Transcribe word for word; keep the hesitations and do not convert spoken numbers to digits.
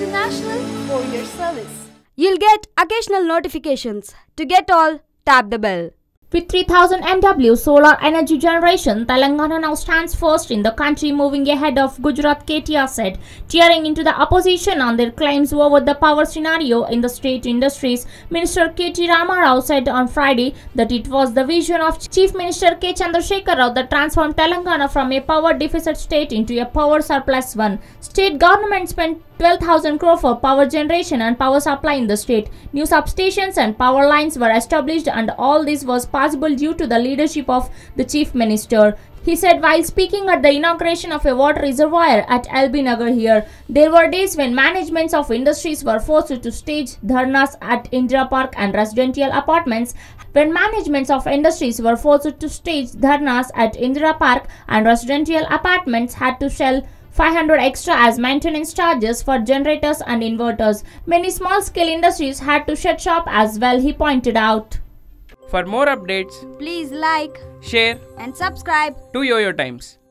international courier service. You'll get occasional notifications. To get all, tap the bell. With three thousand megawatts solar energy generation, Telangana now stands first in the country, moving ahead of Gujarat, K T R said, tearing into the opposition on their claims over the power scenario in the state industries. Minister K T Rama Rao said on Friday that it was the vision of Chief Minister K Chandrashekhar Rao that transformed Telangana from a power deficit state into a power surplus one. State government spent twelve thousand crore for power generation and power supply in the state. New substations and power lines were established, and all this was possible due to the leadership of the Chief Minister. He said while speaking at the inauguration of a water reservoir at L B Nagar here, there were days when managements of industries were forced to stage dharnas at Indira Park and residential apartments. When managements of industries were forced to stage dharnas at Indira Park and residential apartments had to shell five hundred extra as maintenance charges for generators and inverters. Many small-scale industries had to shut shop as well, he pointed out. For more updates, Please like, share and subscribe to YOYO Times.